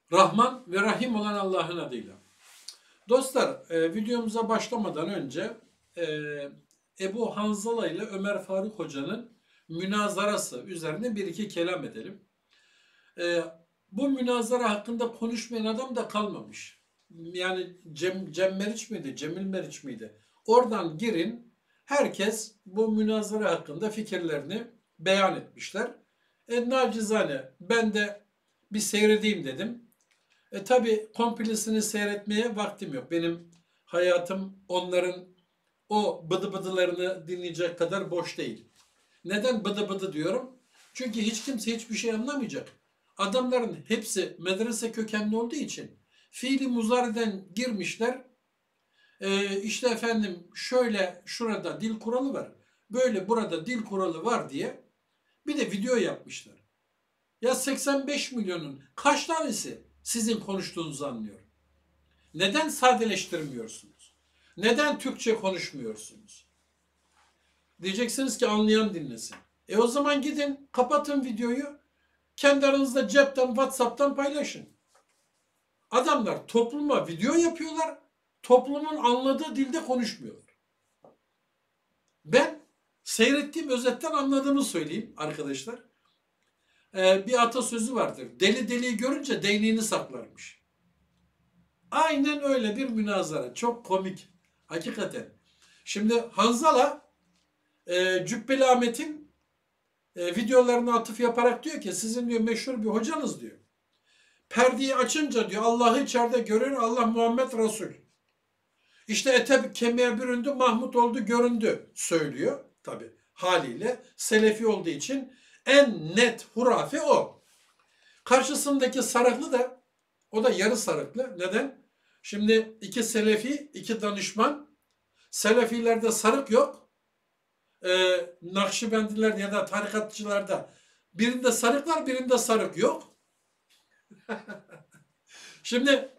Rahman ve Rahim olan Allah'ın adıyla. Dostlar, videomuza başlamadan önce e, Ebu Hanzala ile Ömer Faruk Hoca'nın münazarası üzerine bir iki kelam edelim. E, Bu münazara hakkında konuşmayan adam da kalmamış. Yani Cem Meriç miydi, Cemil Meriç miydi? Oradan girin, herkes bu münazara hakkında fikirlerini beyan etmişler. Nacizane ben de bir seyredeyim dedim. Tabii komplesini seyretmeye vaktim yok. Benim hayatım onların o bıdı bıdılarını dinleyecek kadar boş değil. Neden bıdı bıdı diyorum? Çünkü hiç kimse hiçbir şey anlamayacak. Adamların hepsi medrese kökenli olduğu için fiili muzariden girmişler. İşte efendim şöyle şurada dil kuralı var. Böyle burada dil kuralı var diye bir de video yapmışlar. Ya 85 milyonun kaç tanesi sizin konuştuğunuzu anlıyor? Neden sadeleştirmiyorsunuz? Neden Türkçe konuşmuyorsunuz? Diyeceksiniz ki anlayan dinlesin. O zaman gidin kapatın videoyu. Kendi aranızda cepten WhatsApp'tan paylaşın. Adamlar topluma video yapıyorlar. Toplumun anladığı dilde konuşmuyorlar. Ben seyrettiğim özetten anladığımı söyleyeyim arkadaşlar. Bir atasözü vardır. Deli deliyi görünce değneğini saklarmış. Aynen öyle bir münazara. Çok komik. Hakikaten. Şimdi Hanzala Cübbeli Ahmet'in videolarına atıf yaparak diyor ki sizin diyor meşhur bir hocanız diyor. Perdeyi açınca diyor Allah'ı içeride görür, Allah Muhammed Resul. İşte ete kemiğe büründü, Mahmut oldu göründü söylüyor. Tabi haliyle Selefi olduğu için en net hurafe o. Karşısındaki sarıklı da o da yarı sarıklı. Neden? Şimdi iki Selefi, iki danışman. Selefilerde sarık yok. Nakşibendiler ya da tarikatçılarda birinde sarık var, birinde sarık yok. Şimdi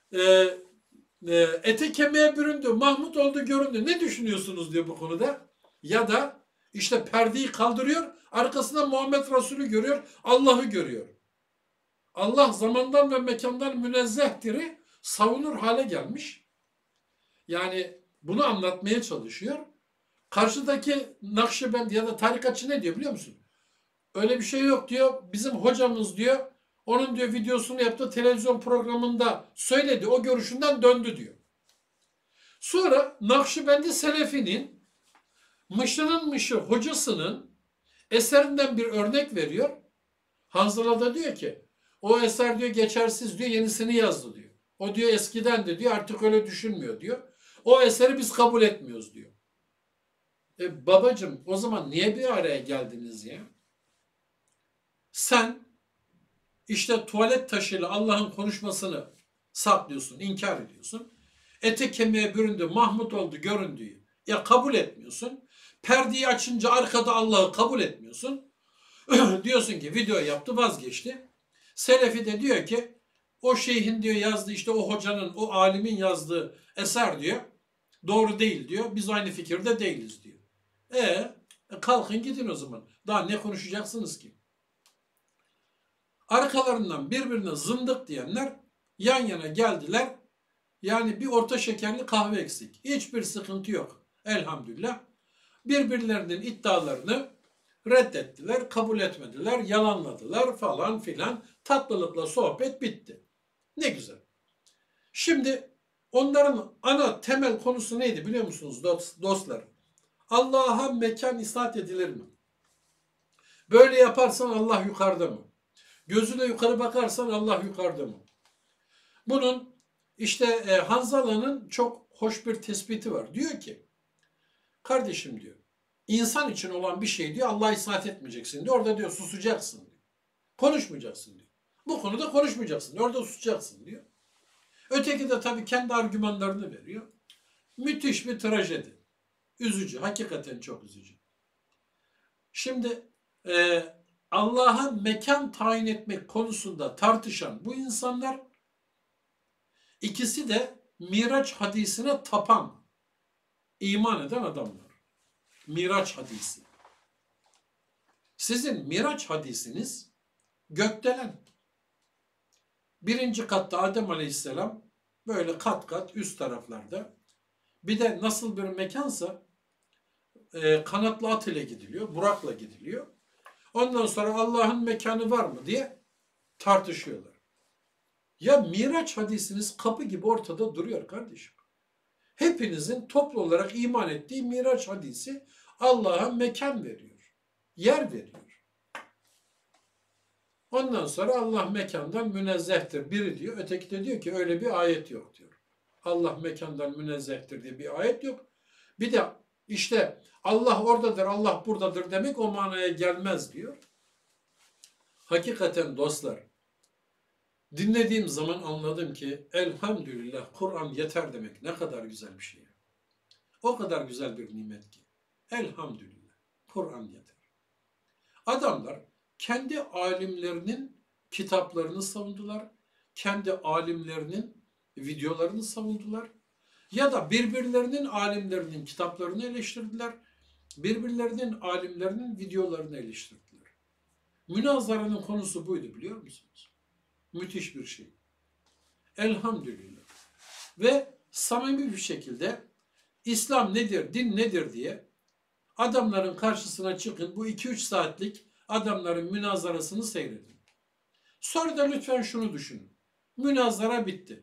ete kemiğe büründü, Mahmut oldu göründü. Ne düşünüyorsunuz diyor bu konuda. Ya da işte perdeyi kaldırıyor, arkasında Muhammed Resulü görüyor, Allah'ı görüyor. Allah zamandan ve mekandan münezzehtir'i savunur hale gelmiş. Yani bunu anlatmaya çalışıyor. Karşıdaki Nakşibendi ya da tarikatçı ne diyor biliyor musun? Öyle bir şey yok diyor. Bizim hocamız diyor. Onun diyor videosunu yaptı televizyon programında söyledi. O görüşünden döndü diyor. Sonra Nakşibendi Selefi'nin mışının mışı hocasının eserinden bir örnek veriyor. Hanzala da diyor ki o eser diyor geçersiz diyor yenisini yazdı diyor. O diyor eskiden de diyor artık öyle düşünmüyor diyor. O eseri biz kabul etmiyoruz diyor. Babacım o zaman niye bir araya geldiniz ya? Sen işte tuvalet taşıyla Allah'ın konuşmasını saklıyorsun, inkar ediyorsun. Ete kemiğe büründü, Mahmut oldu göründüğü. Ya kabul etmiyorsun. Perdeyi açınca arkada Allah'ı kabul etmiyorsun. Diyorsun ki video yaptı vazgeçti. Selefi de diyor ki o şeyhin diyor yazdığı işte o hocanın o alimin yazdığı eser diyor. Doğru değil diyor. Biz aynı fikirde değiliz diyor. Kalkın gidin o zaman. Daha ne konuşacaksınız ki? Arkalarından birbirine zındık diyenler yan yana geldiler. Yani bir orta şekerli kahve eksik. Hiçbir sıkıntı yok. Elhamdülillah. Birbirlerinin iddialarını reddettiler, kabul etmediler, yalanladılar falan filan. Tatlılıkla sohbet bitti. Ne güzel. Şimdi onların ana temel konusu neydi biliyor musunuz dostlar? Allah'a mekan isnat edilir mi? Böyle yaparsan Allah yukarıda mı? Gözüne yukarı bakarsan Allah yukarıda mı? Bunun işte Hanzala'nın çok hoş bir tespiti var. Diyor ki, kardeşim diyor, insan için olan bir şey diyor Allah'a isnat etmeyeceksin diyor. Orada diyor susacaksın diyor. Konuşmayacaksın diyor. Bu konuda konuşmayacaksın diyor. Orada susacaksın diyor. Öteki de tabii kendi argümanlarını veriyor. Müthiş bir trajedi. Üzücü. Hakikaten çok üzücü. Şimdi Allah'a mekan tayin etmek konusunda tartışan bu insanlar ikisi de Miraç hadisine tapan, iman eden adamlar. Miraç hadisi. Sizin Miraç hadisiniz gökdelen. Birinci katta Adem Aleyhisselam böyle kat kat üst taraflarda. Bir de nasıl bir mekansa kanatlı at ile gidiliyor, Burak'la gidiliyor. Ondan sonra Allah'ın mekanı var mı diye tartışıyorlar. Ya Miraç hadisiniz kapı gibi ortada duruyor kardeşim. Hepinizin toplu olarak iman ettiği Miraç hadisi Allah'a mekan veriyor. Yer veriyor. Ondan sonra Allah mekandan münezzehtir. Biri diyor, öteki de diyor ki öyle bir ayet yok diyor. Allah mekandan münezzehtir diye bir ayet yok. Bir de işte Allah oradadır, Allah buradadır demek o manaya gelmez diyor. Hakikaten dostlar, dinlediğim zaman anladım ki elhamdülillah Kur'an yeter demek ne kadar güzel bir şey. O kadar güzel bir nimet ki. Elhamdülillah Kur'an yeter. Adamlar kendi alimlerinin kitaplarını savundular. Kendi alimlerinin videolarını savundular. Ya da birbirlerinin alimlerinin kitaplarını eleştirdiler. Birbirlerinin alimlerinin videolarını eleştirdiler. Münazaranın konusu buydu biliyor musunuz? Müthiş bir şey. Elhamdülillah. Ve samimi bir şekilde İslam nedir, din nedir diye adamların karşısına çıkın. Bu 2-3 saatlik adamların münazarasını seyredin. Sonra da lütfen şunu düşünün. Münazara bitti.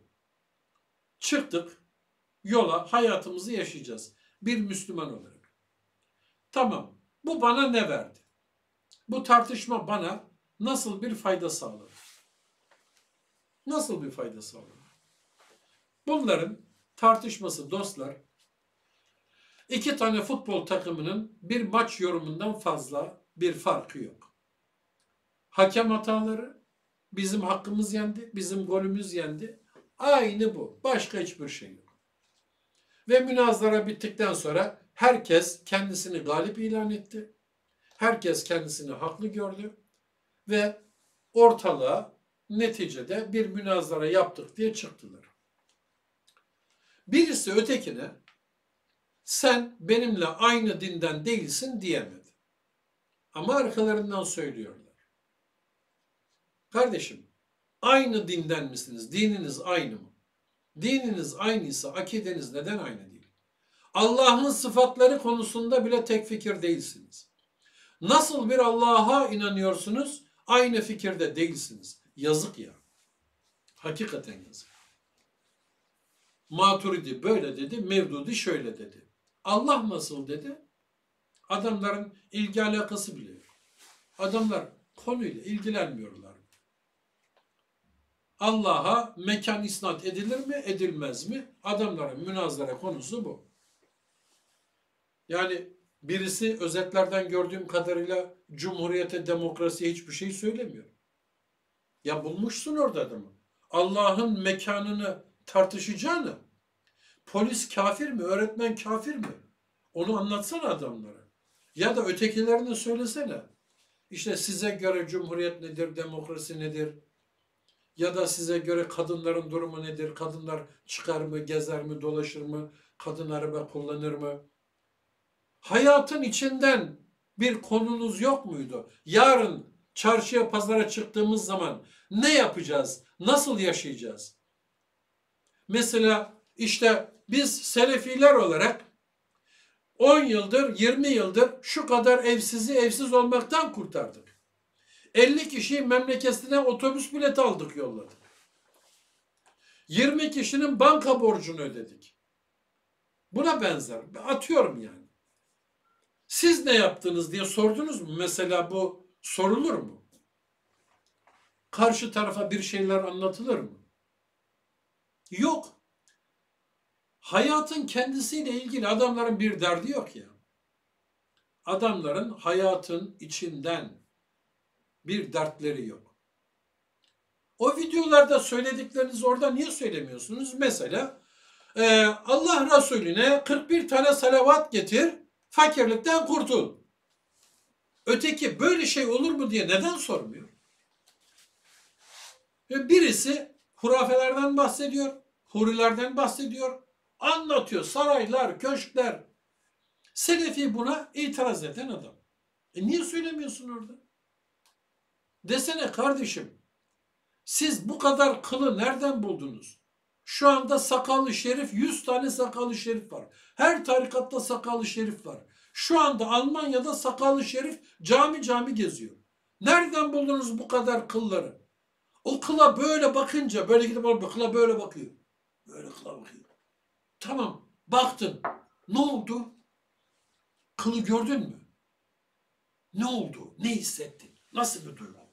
Çıktık yola, hayatımızı yaşayacağız. Bir Müslüman olarak. Tamam. Bu bana ne verdi? Bu tartışma bana nasıl bir fayda sağladı? Nasıl bir fayda sağladı? Bunların tartışması dostlar, 2 tane futbol takımının bir maç yorumundan fazla bir farkı yok. Hakem hataları, bizim hakkımız yendi, bizim golümüz yendi. Aynı bu. Başka hiçbir şey yok. Ve münazara bittikten sonra herkes kendisini galip ilan etti. Herkes kendisini haklı gördü. Ve ortalığa neticede bir münazara yaptık diye çıktılar. Birisi ötekine sen benimle aynı dinden değilsin diyemedi. Ama arkalarından söylüyorlar. Kardeşim, aynı dinden misiniz? Dininiz aynı mı? Dininiz aynıysa akideniz neden aynı değil? Allah'ın sıfatları konusunda bile tek fikir değilsiniz. Nasıl bir Allah'a inanıyorsunuz? Aynı fikirde değilsiniz. Yazık ya. Hakikaten yazık. Maturidi böyle dedi, Mevdudi şöyle dedi. Allah nasıl dedi? Adamların ilgi alakası bile yok. Adamlar konuyla ilgilenmiyorlar. Allah'a mekan isnat edilir mi, edilmez mi? Adamların münazara konusu bu. Yani birisi özetlerden gördüğüm kadarıyla cumhuriyete, demokrasiye hiçbir şey söylemiyor. Ya bulmuşsun orada adamı. Allah'ın mekanını tartışacağını, polis kafir mi, öğretmen kafir mi? Onu anlatsana adamlara. Ya da ötekilerini söylesene. İşte size göre cumhuriyet nedir, demokrasi nedir? Ya da size göre kadınların durumu nedir? Kadınlar çıkar mı, gezer mi, dolaşır mı? Kadın araba kullanır mı? Hayatın içinden bir konunuz yok muydu? Yarın çarşıya, pazara çıktığımız zaman ne yapacağız? Nasıl yaşayacağız? Mesela işte biz Selefiler olarak 10 yıldır, 20 yıldır şu kadar evsizi evsiz olmaktan kurtardık. 50 kişiyi memleketine otobüs bileti aldık, yolladık. 20 kişinin banka borcunu ödedik. Buna benzer. Atıyorum yani. Siz ne yaptınız diye sordunuz mu? Mesela bu sorulur mu? Karşı tarafa bir şeyler anlatılır mı? Yok. Hayatın kendisiyle ilgili adamların bir derdi yok ya. Adamların hayatın içinden bir dertleri yok. O videolarda söylediklerinizi orada niye söylemiyorsunuz? Mesela Allah Resulüne 41 tane salavat getir, fakirlikten kurtul. Öteki böyle şey olur mu diye neden sormuyor? Birisi hurafelerden bahsediyor, hurilerden bahsediyor, anlatıyor, saraylar, köşkler. Selefi buna itiraz eden adam. Niye söylemiyorsun orada? Desene kardeşim, Siz bu kadar kılı nereden buldunuz? Şu anda sakallı şerif, 100 tane sakallı şerif var. Her tarikatta sakallı şerif var. Şu anda Almanya'da sakallı şerif cami cami geziyor. Nereden buldunuz bu kadar kılları? O kıla böyle bakınca, böyle gidip o kıla böyle bakıyor. Böyle kıla bakıyor. Tamam, baktın. Ne oldu? Kılı gördün mü? Ne oldu? Ne hissettin? Nasıl bir duygu?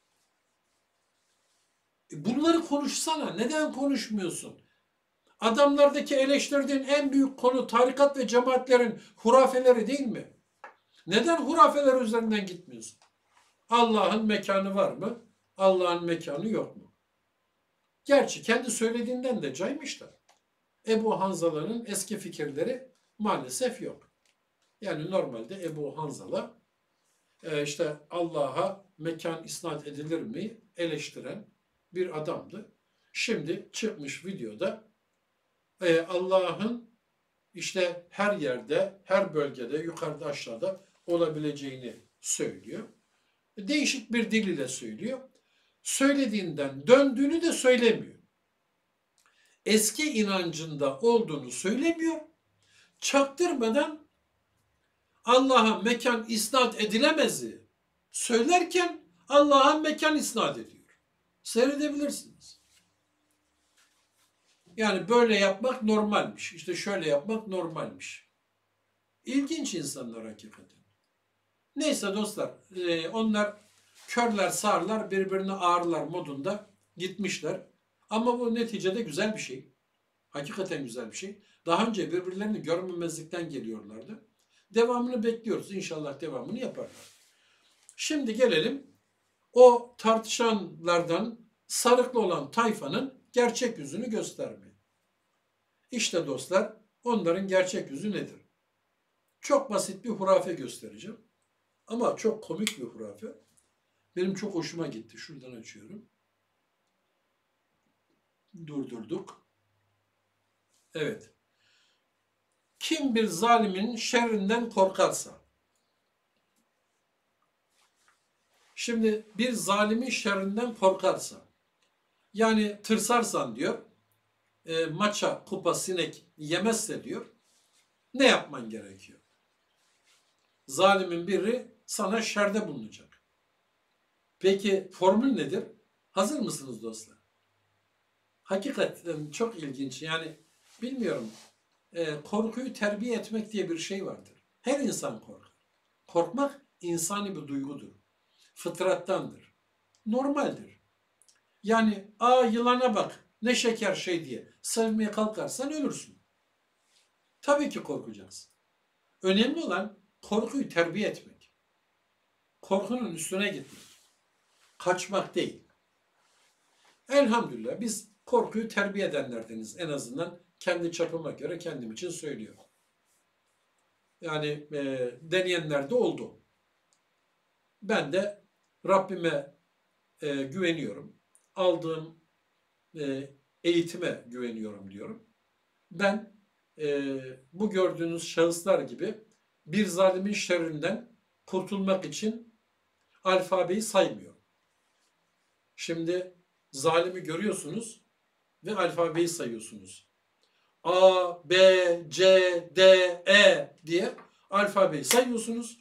Bunları konuşsana. Neden konuşmuyorsun? Adamlardaki eleştirdiğin en büyük konu tarikat ve cemaatlerin hurafeleri değil mi? Neden hurafeler üzerinden gitmiyorsun? Allah'ın mekanı var mı? Allah'ın mekanı yok mu? Gerçi kendi söylediğinden de caymışlar. Ebu Hanzala'nın eski fikirleri maalesef yok. Yani normalde Ebu Hanzala işte Allah'a mekan isnat edilir mi eleştiren bir adamdı. Şimdi çıkmış videoda Allah'ın işte her yerde, her bölgede, yukarıda aşağıda olabileceğini söylüyor. Değişik bir dil ile söylüyor. Söylediğinden döndüğünü de söylemiyor. Eski inancında olduğunu söylemiyor. Çaktırmadan Allah'a mekan isnat edilemezi söylerken Allah'a mekan isnat ediyor. Seyredebilirsiniz. Yani böyle yapmak normalmiş. İşte şöyle yapmak normalmiş. İlginç insanlar hakikaten. Neyse dostlar, onlar körler sağırlar birbirine ağırlar modunda gitmişler. Ama bu neticede güzel bir şey. Hakikaten güzel bir şey. Daha önce birbirlerini görmemezlikten geliyorlardı. Devamını bekliyoruz. İnşallah devamını yaparlar. Şimdi gelelim o tartışanlardan sarıklı olan tayfanın gerçek yüzünü göstermeye. İşte dostlar, onların gerçek yüzü nedir? Çok basit bir hurafe göstereceğim. Ama çok komik bir hurafe. Benim çok hoşuma gitti. Şuradan açıyorum. Durdurduk. Evet. Kim bir zalimin şerrinden korkarsa. Şimdi bir zalimin şerrinden korkarsa. Yani tırsarsan diyor. Maça, kupa, sinek yemezse diyor. Ne yapman gerekiyor? Zalimin biri sana şerde bulunacak. Peki formül nedir? Hazır mısınız dostlar? Hakikaten çok ilginç. Yani bilmiyorum. Korkuyu terbiye etmek diye bir şey vardır. Her insan korkar. Korkmak insani bir duygudur. Fıtrattandır. Normaldir. Yani yılana bak ne şeker şey diye sevmeye kalkarsan ölürsün. Tabii ki korkacaksın. Önemli olan korkuyu terbiye etmek. Korkunun üstüne gitmek. Kaçmak değil. Elhamdülillah biz korkuyu terbiye edenlerdeniz. En azından kendi çapıma göre kendim için söylüyorum. Yani deneyenler de oldu. Ben de Rabbime güveniyorum. Aldığım eğitime güveniyorum diyorum. Ben bu gördüğünüz şahıslar gibi bir zalimin şerrinden kurtulmak için alfabeyi saymıyorum. Şimdi zalimi görüyorsunuz ve alfabeyi sayıyorsunuz. A, B, C, D, E diye alfabeyi sayıyorsunuz.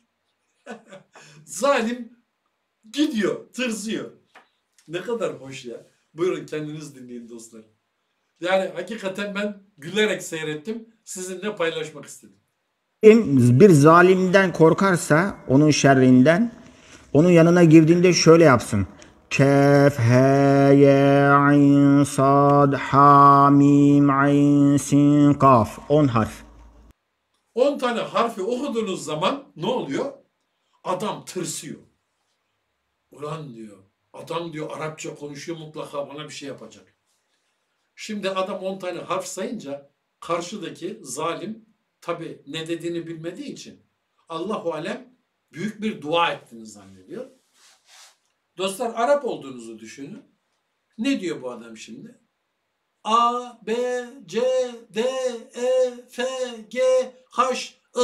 Zalim gidiyor, tırsıyor. Ne kadar hoş ya. Buyurun kendiniz dinleyin dostlar. Yani hakikaten ben gülerek seyrettim. Sizinle paylaşmak istedim. Bir zalimden korkarsa onun şerrinden onun yanına girdiğinde şöyle yapsın. Kef, he, ye, ayn, sad, ha, mim, ayn, sin, kaf. 10 harf. 10 tane harfi okuduğunuz zaman ne oluyor? Adam tırsıyor. Ulan diyor. Adam diyor Arapça konuşuyor, mutlaka bana bir şey yapacak. Şimdi adam 10 tane harf sayınca karşıdaki zalim tabi ne dediğini bilmediği için Allahu alem büyük bir dua ettiğini zannediyor. Dostlar Arap olduğunuzu düşünün. Ne diyor bu adam şimdi? A, B, C, D, E, F, G, H,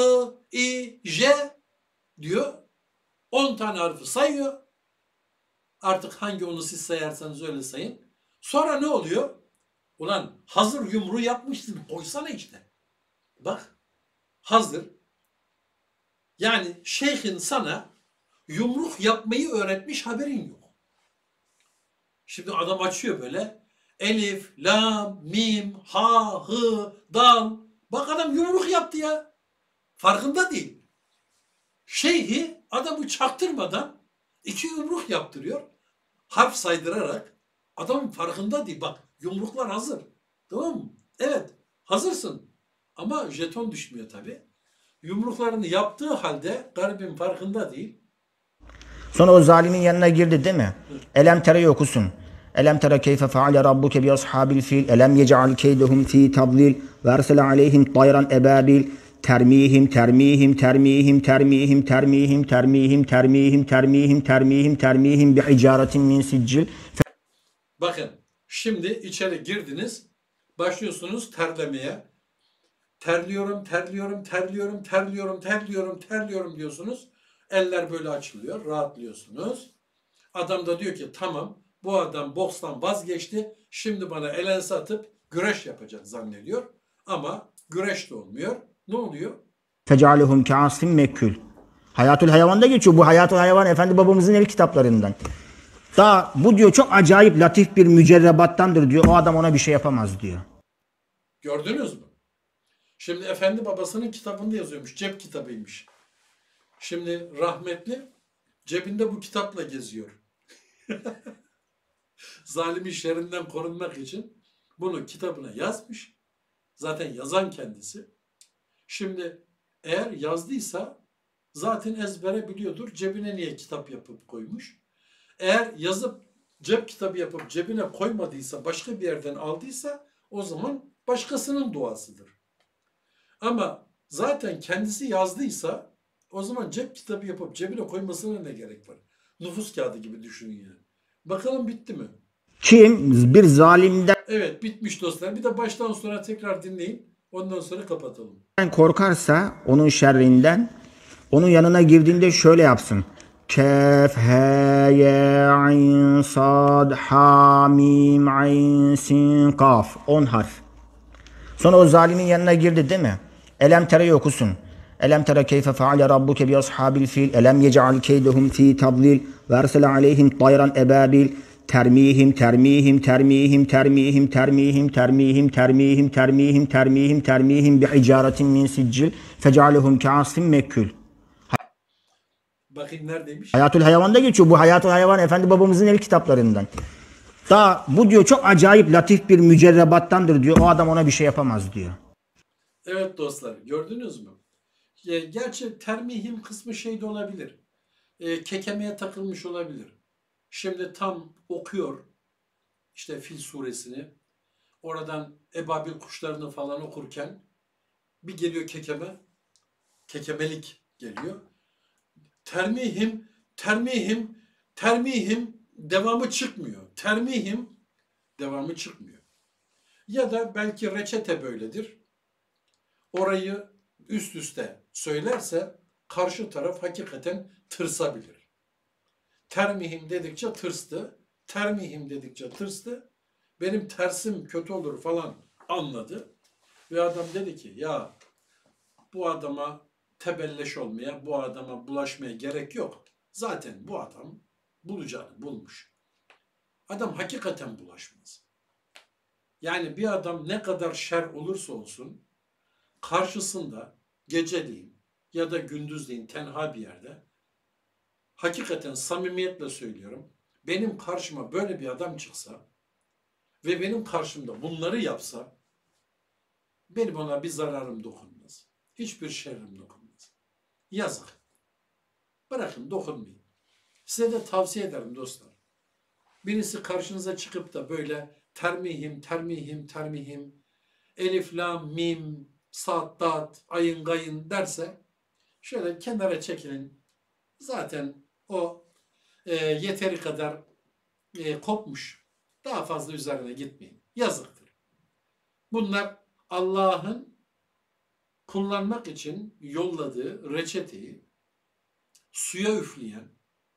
I, I, J diyor. 10 tane harfi sayıyor. Artık hangi onu siz sayarsanız öyle sayın. Sonra ne oluyor? Ulan hazır yumruğu yapmışsın. Koysana işte. Bak hazır. Yani şeyhin sana yumruk yapmayı öğretmiş, haberin yok. Şimdi adam açıyor böyle. Elif, lam, mim, ha, hı, dal. Bak adam yumruk yaptı ya. Farkında değil. Şeyhi adamı çaktırmadan 2 yumruk yaptırıyor. Harf saydırarak. Adamın farkında değil. Bak yumruklar hazır. Tamam mı? Evet hazırsın. Ama jeton düşmüyor tabii. Yumruklarını yaptığı halde garibin farkında değil. Sonra o zalimin yanına girdi değil mi? Elem tere okusun. Elem tere keyfe feale rabbuke bi ashabil fil. Elem yec'al keydehum fi tadlil. Ve ersele aleyhim tayran ebabil. Termihim termihim termihim termihim termihim termihim termihim termihim termihim termihim bi hicaretin min siccil. Bakın şimdi içeri girdiniz. Başlıyorsunuz terlemeye. Terliyorum, terliyorum, terliyorum, terliyorum, terliyorum, terliyorum diyorsunuz. Eller böyle açılıyor, rahatlıyorsunuz. Adam da diyor ki tamam bu adam bokstan vazgeçti. Şimdi bana el ense atıp güreş yapacak zannediyor. Ama güreş de olmuyor. Ne oluyor? Fecalehum kâsim mekkül. Hayatul Hayvan'da geçiyor. Bu Hayatul Hayvan Efendi babamızın el kitaplarından. Daha bu diyor çok acayip latif bir mücerrebattandır diyor. O adam ona bir şey yapamaz diyor. Gördünüz mü? Şimdi Efendi babasının kitabında yazıyormuş. Cep kitabıymış. Şimdi rahmetli cebinde bu kitapla geziyor. Zalimin şerrinden korunmak için bunu kitabına yazmış. Zaten yazan kendisi. Şimdi eğer yazdıysa zaten ezbere biliyordur. Cebine niye kitap yapıp koymuş? Eğer yazıp cep kitabı yapıp cebine koymadıysa, başka bir yerden aldıysa o zaman başkasının duasıdır. Ama zaten kendisi yazdıysa o zaman cep kitabı yapıp cebine koymasına ne gerek var? Nüfus kağıdı gibi düşünün yani. Bakalım bitti mi? Kim bir zalimden Evet bitmiş dostlar. Bir de baştan sona tekrar dinleyin. Ondan sonra kapatalım. korkarsa onun şerrinden, onun yanına girdiğinde şöyle yapsın. Kef, he, ye, ayn, sad, ha, mim, ayn, sin, kaf. 10 harf. Sonra o zalimin yanına girdi değil mi? Elem tere okusun. Elem tere keyfe feale rabbuke bi ashabil fil. Elem yec'al keydehum fi tadlil. Ve ersele aleyhim tayran ebabil. Termihim termihim termihim termihim termihim termihim termihim termihim termihim termihim bi hicaretin min siccil. Fecalehum kâsim mekkül. Bakayım neredeymiş? Hayatul Hayvan'da geçiyor. Bu Hayatul Hayvan Efendi babamızın el kitaplarından. Daha bu diyor çok acayip latif bir mücerrebattandır diyor. O adam ona bir şey yapamaz diyor. Evet dostlar gördünüz mü? Gerçi termihim kısmı şey de olabilir. Kekemeye takılmış olabilir. Şimdi tam okuyor işte Fil suresini. Oradan ebabil kuşlarını falan okurken bir geliyor kekeme. Kekemelik geliyor. Termihim, termihim, termihim devamı çıkmıyor. Termihim devamı çıkmıyor. Ya da belki reçete böyledir. Orayı üst üste söylerse karşı taraf hakikaten tırsabilir. Termihim dedikçe tırstı. Termihim dedikçe tırstı. Benim tersim kötü olur falan anladı. Ve adam dedi ki ya bu adama tebelleş olmaya, bu adama bulaşmaya gerek yok. Zaten bu adam bulacağını bulmuş. Adam hakikaten bulaşmaz. Yani bir adam ne kadar şer olursa olsun karşısında geceliğin ya da gündüzleyin tenha bir yerde hakikaten samimiyetle söylüyorum. Benim karşıma böyle bir adam çıksa ve benim karşımda bunları yapsa benim ona bir zararım dokunmaz. Hiçbir şerrim dokunmaz. Yazık. Bırakın dokunmayın. Size de tavsiye ederim dostlar. Birisi karşınıza çıkıp da böyle termihim, termihim, termihim, elif, lam, mim, sad, dat, ayın, gayın derse şöyle kenara çekilin. Zaten o yeteri kadar kopmuş. Daha fazla üzerine gitmeyin. Yazıktır. Bunlar Allah'ın kullanmak için yolladığı reçeteyi suya üfleyen,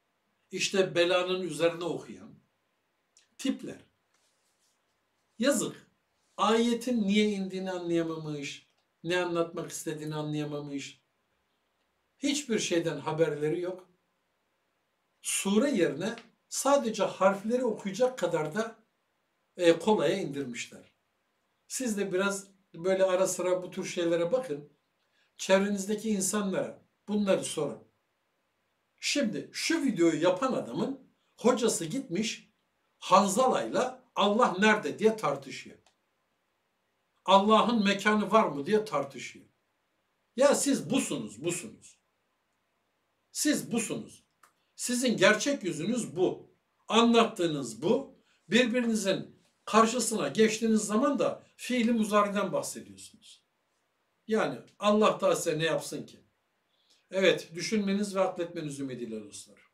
işte belanın üzerine okuyan tipler. Yazık. Ayetin niye indiğini anlayamamış, ne anlatmak istediğini anlayamamış. Hiçbir şeyden haberleri yok. Sure yerine sadece harfleri okuyacak kadar da kolaya indirmişler. Siz de biraz böyle ara sıra bu tür şeylere bakın. Çevrenizdeki insanlara bunları sorun. Şimdi şu videoyu yapan adamın hocası gitmiş Hanzala'yla Allah nerede diye tartışıyor. Allah'ın mekanı var mı diye tartışıyor. Ya siz busunuz. Siz busunuz. Sizin gerçek yüzünüz bu. Anlattığınız bu. Birbirinizin karşısına geçtiğiniz zaman da fiili muzariden bahsediyorsunuz. Yani Allah da size ne yapsın ki? Evet, düşünmeniz ve akletmeniz ümidiyle dostlar.